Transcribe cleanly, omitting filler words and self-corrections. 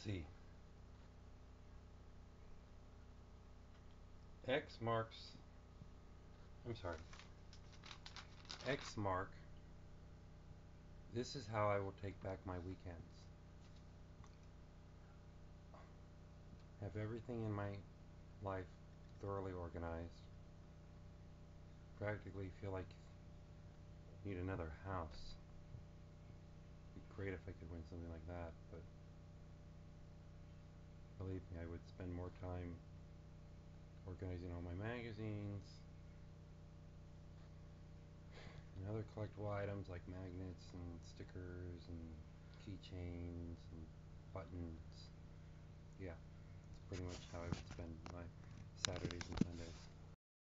see. X marks. I'm sorry. X mark. This is how I will take back my weekends. Have everything in my life thoroughly organized. Practically feel like I need another house. It'd be great if I could win something like that, but believe me, I would spend more time organizing all my magazines and other collectible items like magnets and stickers and keychains and buttons. Yeah, that's pretty much how I would spend my Saturdays and Sundays.